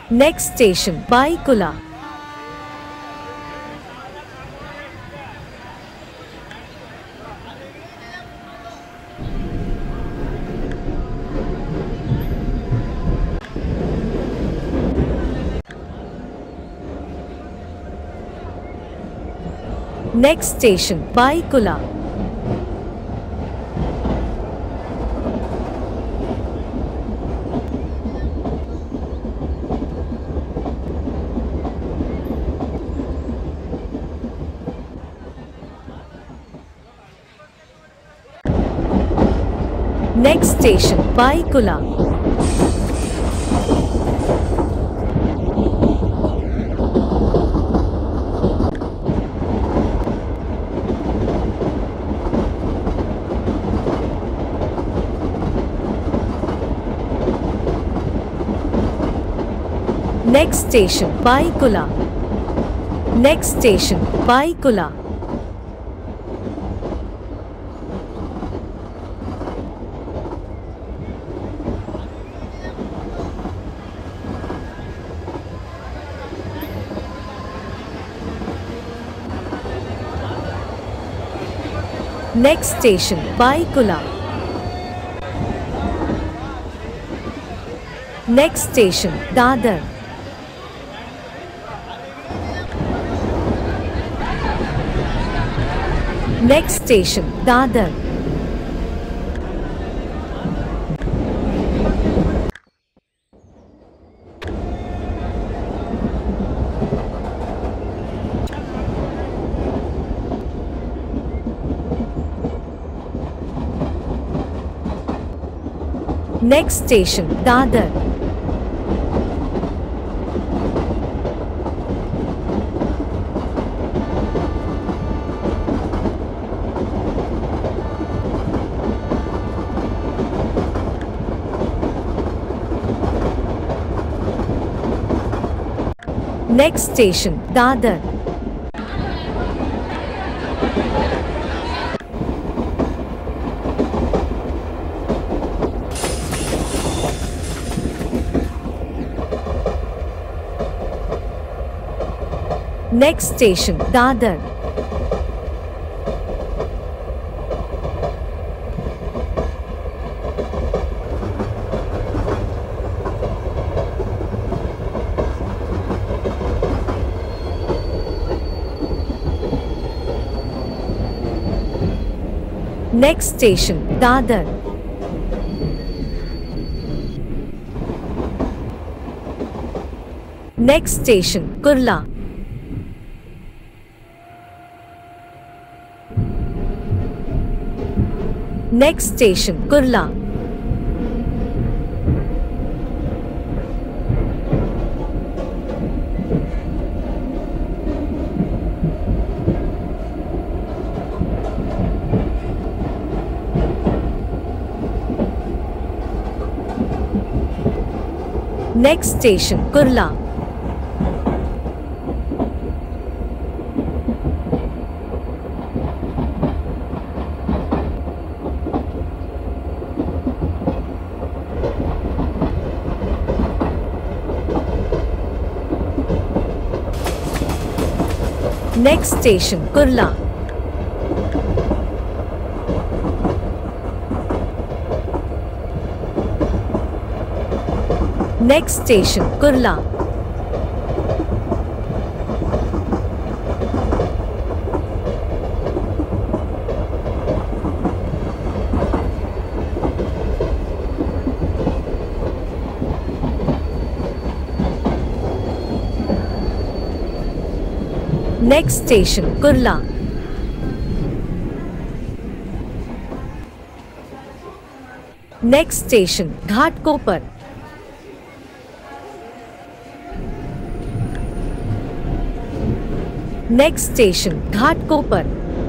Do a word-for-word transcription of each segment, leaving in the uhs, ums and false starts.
Next station, Baikula. Next station, Baikula. Next station, Baikula. Next station, Baikula. Next station, Baikula. Next station, Baikula. Next station, Dadar. Next station, Dadar. Next station, Dadar. Next station, Dadar. Next station, Dadar. Next station, Dadar. Next station, Kurla. Next station, Kurla. Next station, Kurla. Next station, Kurla. Next station, Kurla. Next station, Kurla. Next station, Ghatkopar. Next station, Ghatkopar.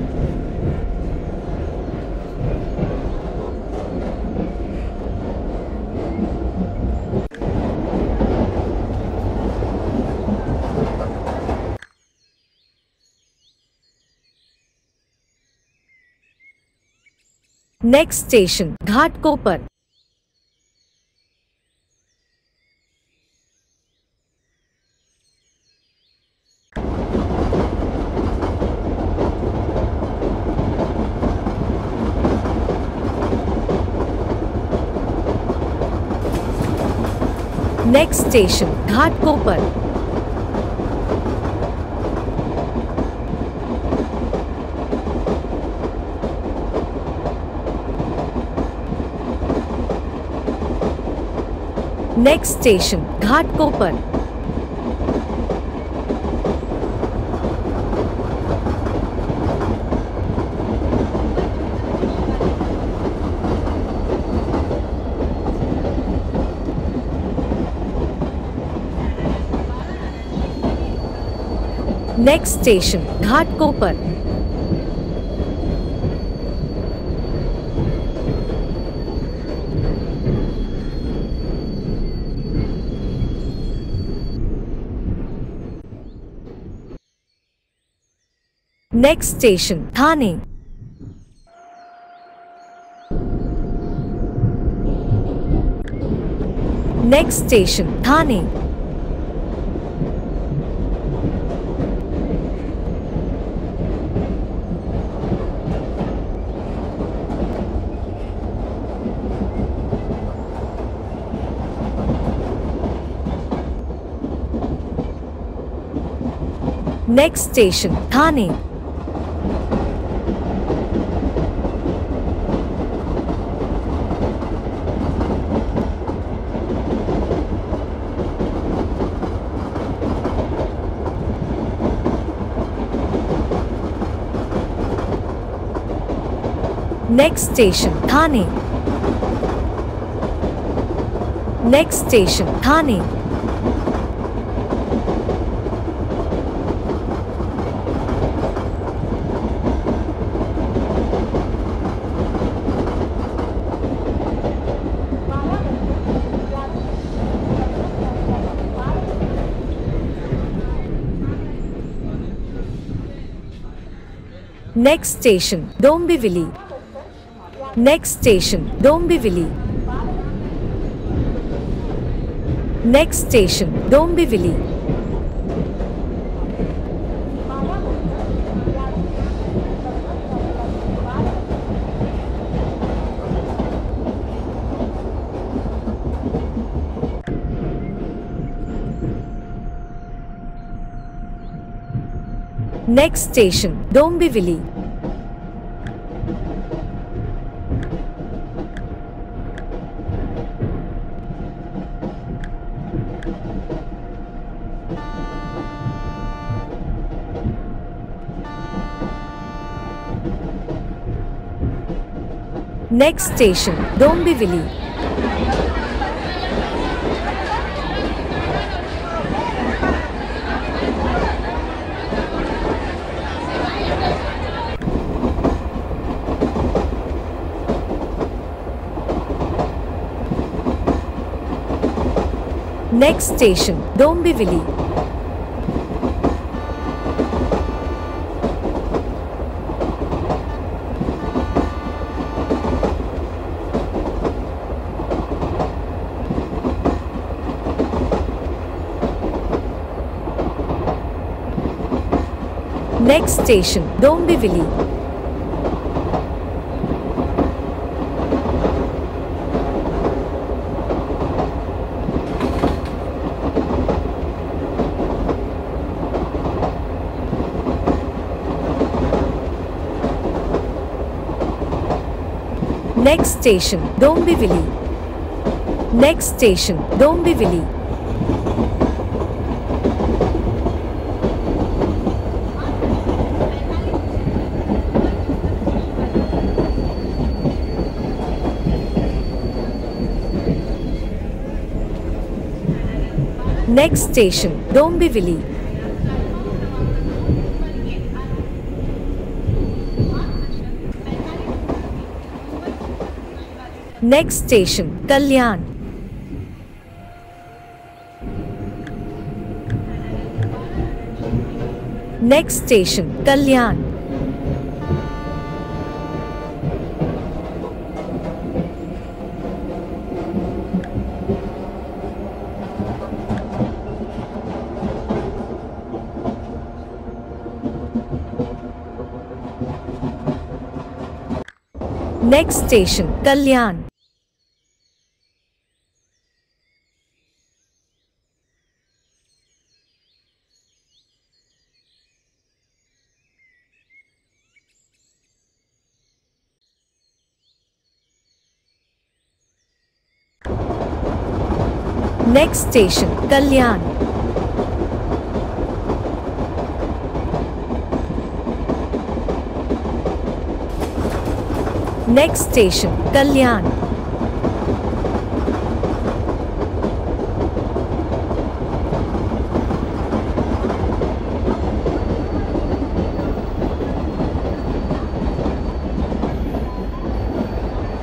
Next station, Ghatkopar. Next station, Ghatkopar. Next station, Ghatkopar. Next station, Ghatkopar. Next station, Thane. Next station, Thane. Next station, Thane. Next station, Thane. Next station, Thane. Next station, Dombivli. Next station, Dombivli. Next station, Dombivli. Next station, Dombivli. Next station, Dombivli. Next station, Dombivli. Next station, Dombivli. Next station, Dombivli. Next station, Dombivli. Next station, Dombivli. Next station, Kalyan. Next station, Kalyan. Next station, Kalyan. Next station, Kalyan. Next station, Kalyan.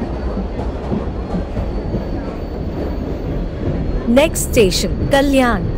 Next station, Kalyan.